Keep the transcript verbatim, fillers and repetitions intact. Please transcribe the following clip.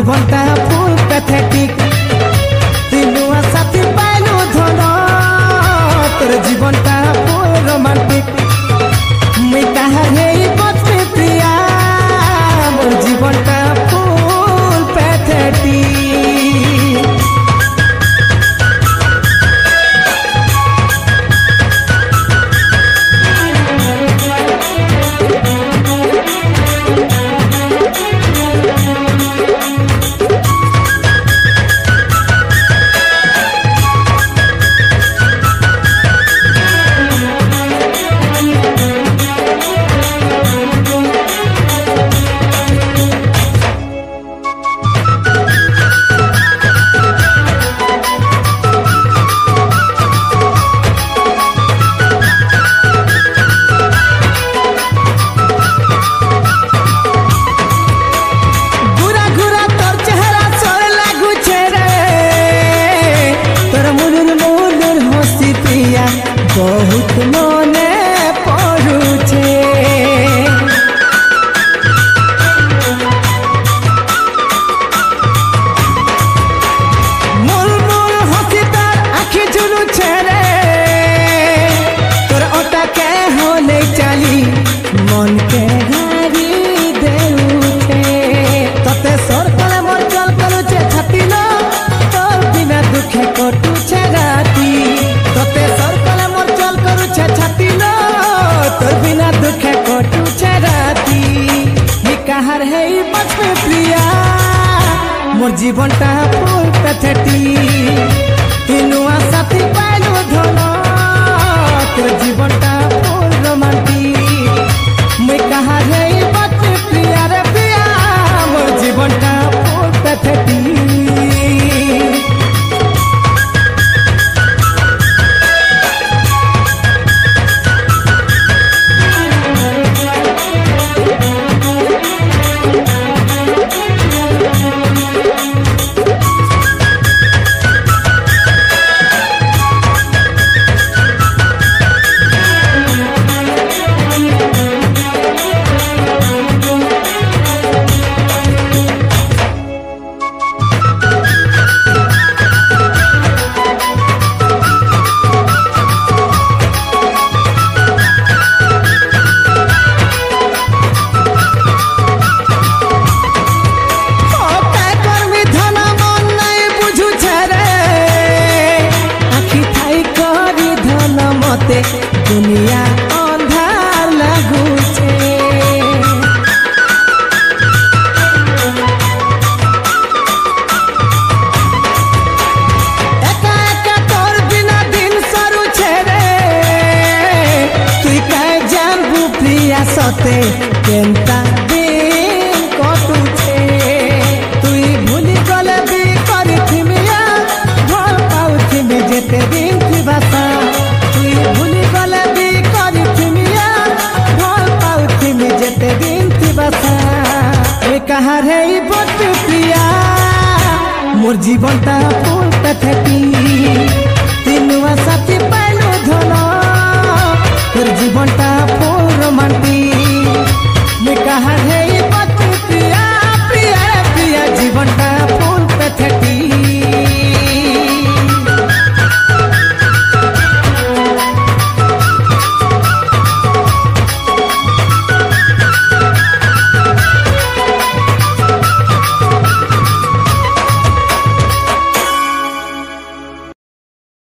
जीवनटा full pathetic तीनुआ साथी पाइलु धन तोर जीवनटा फुल रोमांटिक मैं कहा हे बचपे प्रिया मोर जीवनटा फुल पैथेटिक। बहुत मने पड़ुछे मूल मूल हसी तार आखि झुलुछे रे तोर ओटा के होले चली मन के घारी देउछे तते सोर कले मोर चल करुछे छाती न तोर बिना दुखे कटुछे राती तते सोर छाती लो तोर बिना दुखे कटुछे राती ये कहर है बचपे प्रिया मोर जीवनटा फुल पैथेटिक तीनुआ साथी पाइलु धन तोर जीवनटा फुल रोमांटिक मैं कहर है बचपे प्रिया रे प्रिया मोर जीवनटा फुल पैथेटिक। दुनिया अंधार लगुछे एका एका तोर बिना दिन सरुछे रे तुई काहे जानबू प्रिया सते केनता दिन कटुछे तुई भूली गले भी करिथिमिया भल पाउथिमि जेते दिन थिबासा भूली गले भी करिथिमिया भल पाउथिमि जेते दिन थिबासा ए कहर है बचपे प्रिया मोर जीवनटा फुल पैथेटिक।